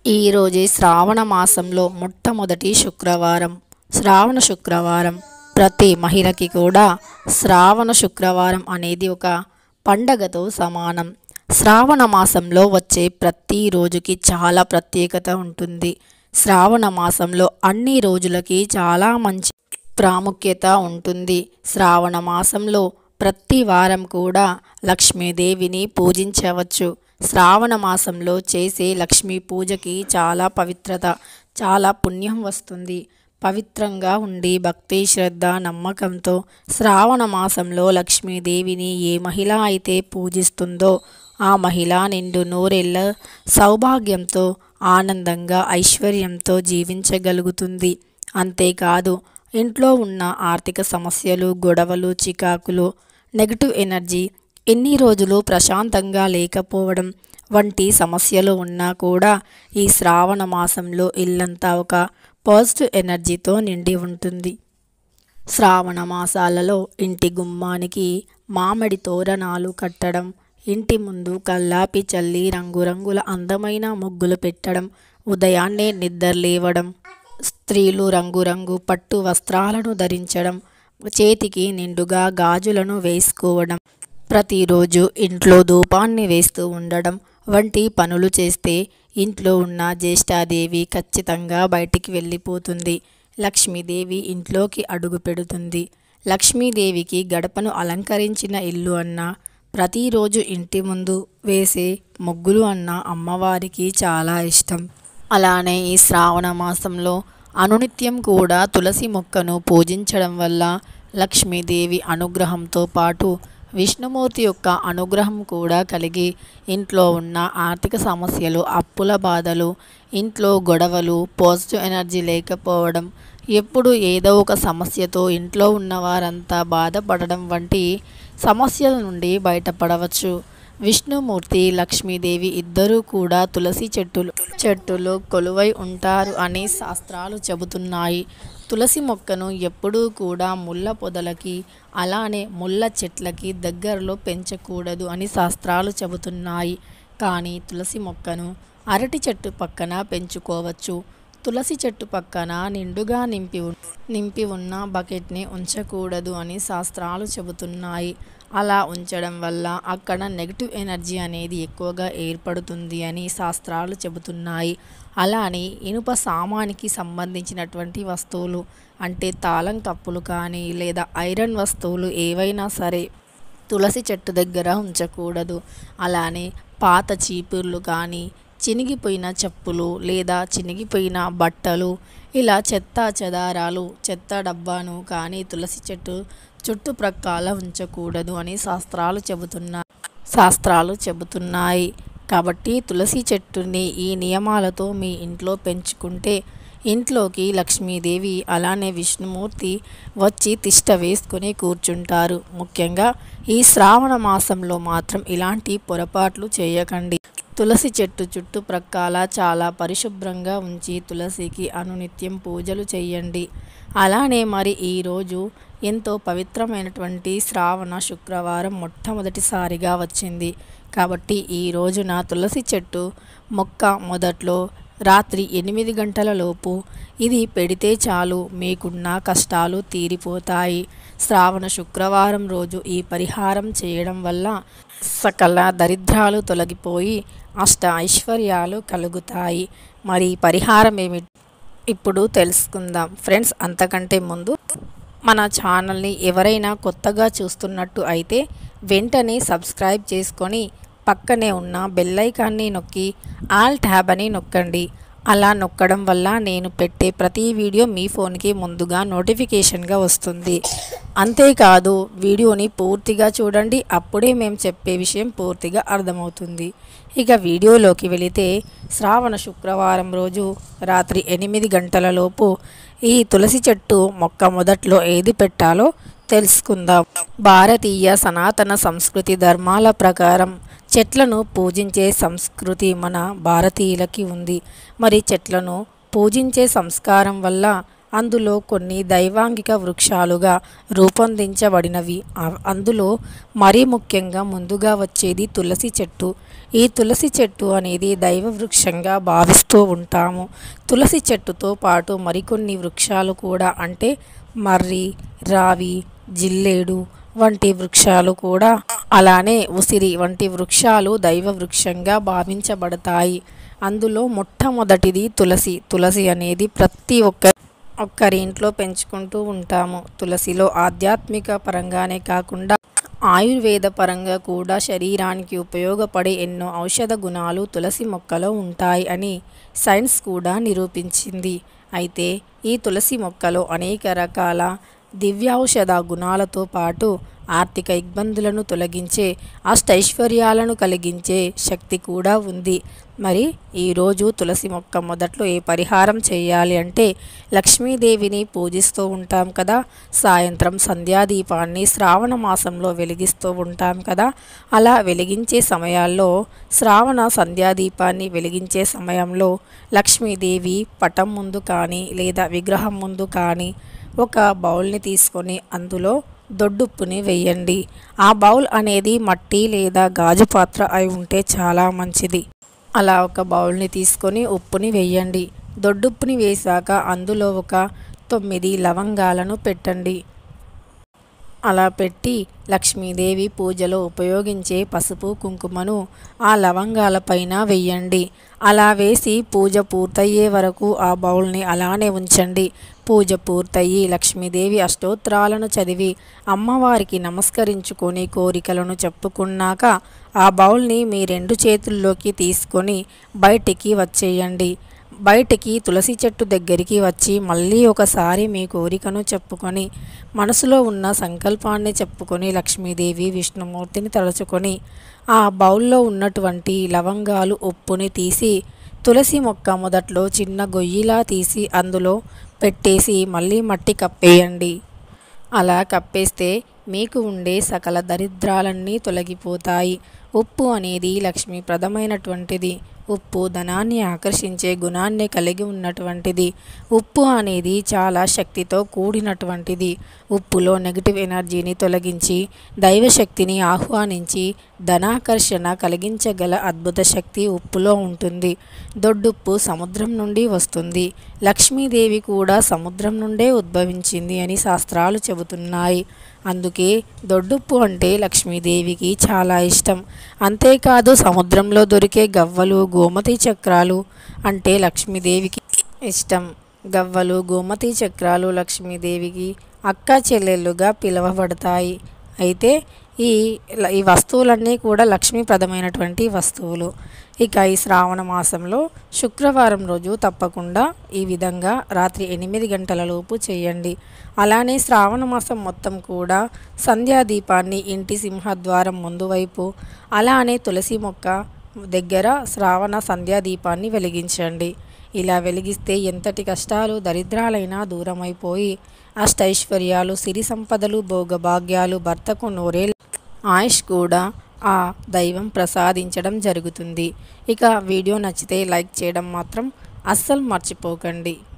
ఈరోజే శ్రావణ మాసంలో మొట్టమొదటి శుక్రవారం. శ్రావణ శుక్రవారం ప్రతి మహిళకి కూడా శ్రావణ శుక్రవారం అనేది ఒక పండగతో సమానం. శ్రావణ మాసంలో వచ్చే ప్రతి రోజుకి చాలా ప్రత్యేకత ఉంటుంది. శ్రావణ మాసంలో అన్ని రోజులకి చాలా మంచి ప్రాముఖ్యత ఉంటుంది. శ్రావణ మాసంలో ప్రతి వారం కూడా లక్ష్మీదేవిని పూజించవచ్చు. శ్రావణ మాసంలో చేసే లక్ష్మీ పూజకి చాలా పవిత్రత, చాలా పుణ్యం వస్తుంది. పవిత్రంగా ఉండి భక్తి, శ్రద్ధ, నమ్మకంతో శ్రావణ మాసంలో లక్ష్మీదేవిని ఏ మహిళ అయితే పూజిస్తుందో ఆ మహిళ నిండు నూరేళ్ల సౌభాగ్యంతో, ఆనందంగా, ఐశ్వర్యంతో జీవించగలుగుతుంది. అంతేకాదు ఇంట్లో ఉన్న ఆర్థిక సమస్యలు, గొడవలు, చికాకులు, నెగటివ్ ఎనర్జీ, ఎన్ని రోజులు ప్రశాంతంగా లేకపోవడం వంటి సమస్యలు ఉన్నా కూడా ఈ శ్రావణ మాసంలో ఇల్లంతా ఒక పాజిటివ్ ఎనర్జీతో నిండి ఉంటుంది. శ్రావణ మాసాలలో ఇంటి గుమ్మానికి మామిడి తోరణాలు కట్టడం, ఇంటి ముందు కల్లాపి చల్లి రంగురంగుల అందమైన ముగ్గులు పెట్టడం, ఉదయాన్నే నిద్ర లేవడం, స్త్రీలు రంగురంగు పట్టు వస్త్రాలను ధరించడం, చేతికి నిండుగా గాజులను వేసుకోవడం, ప్రతిరోజు ఇంట్లో ధూపాన్ని వేస్తూ ఉండడం వంటి పనులు చేస్తే ఇంట్లో ఉన్న జ్యేష్ఠాదేవి ఖచ్చితంగా బయటికి వెళ్ళిపోతుంది. లక్ష్మీదేవి ఇంట్లోకి అడుగు పెడుతుంది. లక్ష్మీదేవికి గడపను అలంకరించిన ఇల్లు అన్నా, ప్రతిరోజు ఇంటి ముందు వేసే ముగ్గులు అన్నా అమ్మవారికి చాలా ఇష్టం. అలానే ఈ శ్రావణ మాసంలో అనునిత్యం కూడా తులసి మొక్కను పూజించడం వల్ల లక్ష్మీదేవి అనుగ్రహంతో పాటు విష్ణుమూర్తి యొక్క అనుగ్రహం కూడా కలిగి ఇంట్లో ఉన్న ఆర్థిక సమస్యలు, అప్పుల బాధలు, ఇంట్లో గొడవలు, పాజిటివ్ ఎనర్జీ లేకపోవడం, ఎప్పుడు ఏదో ఒక సమస్యతో ఇంట్లో ఉన్నవారంతా బాధపడడం వంటి సమస్యల నుండి బయటపడవచ్చు. విష్ణుమూర్తి, లక్ష్మీదేవి ఇద్దరూ కూడా తులసి చెట్టులో కొలువై ఉంటారు అని శాస్త్రాలు చెబుతున్నాయి. తులసి మొక్కను ఎప్పుడూ కూడా ముళ్ళ పొదలకి, అలానే ముళ్ళ చెట్లకి దగ్గరలో పెంచకూడదు అని శాస్త్రాలు చెబుతున్నాయి. కానీ తులసి మొక్కను అరటి చెట్టు పక్కన పెంచుకోవచ్చు. తులసి చెట్టు పక్కన నిండుగా నింపి ఉన్న బకెట్ని ఉంచకూడదు అని శాస్త్రాలు చెబుతున్నాయి. అలా ఉంచడం వల్ల అక్కడ నెగిటివ్ ఎనర్జీ అనేది ఎక్కువగా ఏర్పడుతుంది అని శాస్త్రాలు చెబుతున్నాయి. అలానే ఇనుప సామానికి సంబంధించినటువంటి వస్తువులు అంటే తాళం కప్పులు కానీ లేదా ఐరన్ వస్తువులు ఏవైనా సరే తులసి చెట్టు దగ్గర ఉంచకూడదు. అలానే పాత చీపుర్లు కానీ, చినిగిపోయిన చెప్పులు లేదా చినిగిపోయిన బట్టలు, ఇలా చెత్త చెదారాలు, చెత్త డబ్బాను కానీ తులసి చెట్టు చుట్టుప్రక్కల ఉంచకూడదు అని శాస్త్రాలు చెబుతున్నాయి. కాబట్టి తులసి చెట్టుని ఈ నియమాలతో మీ ఇంట్లో పెంచుకుంటే ఇంట్లోకి లక్ష్మీదేవి అలానే విష్ణుమూర్తి వచ్చి తిష్ట వేసుకొని కూర్చుంటారు. ముఖ్యంగా ఈ శ్రావణ మాసంలో మాత్రం ఇలాంటి పొరపాట్లు చేయకండి. తులసి చెట్టు చుట్టుప్రక్కల చాలా పరిశుభ్రంగా ఉంచి తులసికి అనునిత్యం పూజలు చేయండి. అలానే మరి ఈరోజు ఎంతో పవిత్రమైనటువంటి శ్రావణ శుక్రవారం మొట్టమొదటిసారిగా వచ్చింది. కాబట్టి ఈ రోజున తులసి చెట్టు మొక్క మొదట్లో రాత్రి 8 గంటల లోపు ఇది పెడితే చాలు, మీకున్న కష్టాలు తీరిపోతాయి. శ్రావణ శుక్రవారం రోజు ఈ పరిహారం చేయడం వల్ల సకల దరిద్రాలు తొలగిపోయి అష్ట ఐశ్వర్యాలు కలుగుతాయి. మరి పరిహారం ఏమిటి ఇప్పుడు తెలుసుకుందాం ఫ్రెండ్స్. అంతకంటే ముందు మన ఛానల్ని ఎవరైనా కొత్తగా చూస్తున్నట్టు అయితే వెంటనే సబ్స్క్రైబ్ చేసుకొని పక్కనే ఉన్న బెల్ ఐకాన్ని నొక్కి ఆల్ ట్యాబ్ అని నొక్కండి. అలా నొక్కడం వల్ల నేను పెట్టే ప్రతి వీడియో మీ ఫోన్కి ముందుగా నోటిఫికేషన్గా వస్తుంది. అంతేకాదు వీడియోని పూర్తిగా చూడండి, అప్పుడే మేము చెప్పే విషయం పూర్తిగా అర్థమవుతుంది. ఇక వీడియోలోకి వెళితే శ్రావణ శుక్రవారం రోజు రాత్రి 8 గంటల లోపు ఈ తులసి చెట్టు మొక్క మొదట్లో ఏది పెట్టాలో తెలుసుకుందాం. భారతీయ సనాతన సంస్కృతి ధర్మాల ప్రకారం చెట్లను పూజించే సంస్కృతి మన భారతీయులకి ఉంది. మరి చెట్లను పూజించే సంస్కారం వల్ల అందులో కొన్ని దైవాంగిక వృక్షాలుగా రూపొందించబడినవి. అందులో మరీ ముఖ్యంగా ముందుగా వచ్చేది తులసి చెట్టు. ఈ తులసి చెట్టు అనేది దైవ వృక్షంగా భావిస్తూ ఉంటాము. తులసి చెట్టుతో పాటు మరికొన్ని వృక్షాలు కూడా, అంటే మర్రి, రావి, జిల్లేడు వంటి వృక్షాలు కూడా, అలానే ఉసిరి వంటి వృక్షాలు దైవ వృక్షంగా భావించబడతాయి. అందులో మొట్టమొదటిది తులసి. తులసి అనేది ప్రతి ఒక్కరి ఇంట్లో పెంచుకుంటూ ఉంటాము. తులసిలో ఆధ్యాత్మిక పరంగానే కాకుండా ఆయుర్వేద పరంగా కూడా శరీరానికి ఉపయోగపడే ఎన్నో ఔషధ గుణాలు తులసి మొక్కలో ఉంటాయి అని సైన్స్ కూడా నిరూపించింది. అయితే ఈ తులసి మొక్కలో అనేక రకాల దివ్యౌషధ గుణాలతో పాటు ఆర్థిక ఇబ్బందులను తొలగించే, అష్టైశ్వర్యాలను కలిగించే శక్తి కూడా ఉంది. మరి ఈరోజు తులసి మొక్క మొదట్లో ఏ పరిహారం చేయాలి అంటే, లక్ష్మీదేవిని పూజిస్తూ ఉంటాం కదా, సాయంత్రం సంధ్యాదీపాన్ని శ్రావణ మాసంలో వెలిగిస్తూ ఉంటాం కదా, అలా వెలిగించే సమయాల్లో, శ్రావణ సంధ్యాదీపాన్ని వెలిగించే సమయంలో లక్ష్మీదేవి పటం ముందు కానీ లేదా విగ్రహం ముందు కానీ ఒక బౌల్ని తీసుకొని అందులో దొడ్డుప్పుని వేయండి. ఆ బౌల్ అనేది మట్టి లేదా గాజు పాత్ర అయి ఉంటే చాలా మంచిది. అలా ఒక బౌల్ని తీసుకొని ఉప్పుని వేయండి. దొడ్డుప్పుని వేశాక అందులో ఒక 9 లవంగాలను పెట్టండి. అలా పెట్టి లక్ష్మీదేవి పూజలో ఉపయోగించే పసుపు కుంకుమను ఆ లవంగాల పైన వెయ్యండి. అలా వేసి పూజ పూర్తయ్యే వరకు ఆ బౌల్ని అలానే ఉంచండి. పూజ పూర్తయి లక్ష్మీదేవి అష్టోత్తరాలను చదివి అమ్మవారికి నమస్కరించుకొని కోరికలను చెప్పుకున్నాక ఆ బౌల్ని మీ 2 చేతుల్లోకి తీసుకొని బయటికి వచ్చేయండి. బయటికి తులసి చెట్టు దగ్గరికి వచ్చి మళ్ళీ ఒకసారి మీ కోరికను చెప్పుకొని మనసులో ఉన్న సంకల్పాన్ని చెప్పుకొని లక్ష్మీదేవి విష్ణుమూర్తిని తలుచుకొని ఆ బౌల్లో ఉన్నటువంటి లవంగాలు ఉప్పుని తీసి తులసి మొక్క మొదట్లో చిన్న గొయ్యిలా తీసి అందులో పెట్టేసి మళ్ళీ మట్టి కప్పేయండి. అలా కప్పేస్తే మీకు ఉండే సకల దరిద్రాలన్నీ తొలగిపోతాయి. ఉప్పు అనేది లక్ష్మీప్రదమైనటువంటిది. ఉప్పు ధనాన్ని ఆకర్షించే గుణాన్ని కలిగి ఉన్నటువంటిది. ఉప్పు అనేది చాలా శక్తితో కూడినటువంటిది. ఉప్పులో నెగిటివ్ ఎనర్జీని తొలగించి దైవశక్తిని ఆహ్వానించి ధనాకర్షణ కలిగించగల అద్భుత శక్తి ఉప్పులో ఉంటుంది. దొడ్డుప్పు సముద్రం నుండి వస్తుంది. లక్ష్మీదేవి కూడా సముద్రం నుండే ఉద్భవించింది అని శాస్త్రాలు చెబుతున్నాయి. అందుకే దొడ్డుప్పు అంటే లక్ష్మీదేవికి చాలా ఇష్టం. అంతేకాదు సముద్రంలో దొరికే గవ్వలు, గోమతి చక్రాలు అంటే లక్ష్మీదేవికి ఇష్టం. గవ్వలు, గోమతి చక్రాలు లక్ష్మీదేవికి అక్క చెల్లెళ్ళుగా పిలువబడతాయి. అయితే ఈ వస్తువులన్నీ కూడా లక్ష్మీప్రదమైనటువంటి వస్తువులు. ఇక ఈ శ్రావణ మాసంలో శుక్రవారం రోజు తప్పకుండా ఈ విధంగా రాత్రి 8 గంటల లోపు చేయండి. అలానే శ్రావణ మాసం మొత్తం కూడా సంధ్యాదీపాన్ని ఇంటి సింహద్వారం ముందు వైపు, అలానే తులసి మొక్క దగ్గర శ్రావణ సంధ్యాదీపాన్ని వెలిగించండి. ఇలా వెలిగిస్తే ఎంతటి కష్టాలు దరిద్రాలైనా దూరమైపోయి అష్టైశ్వర్యాలు, సిరి సంపదలు, భోగభాగ్యాలు, భర్తకు నూరేళ్ళ ఆయుష్ కూడా ఆ దైవం ప్రసాదించడం జరుగుతుంది. ఇక వీడియో నచ్చితే లైక్ చేయడం మాత్రం అస్సలు మర్చిపోకండి.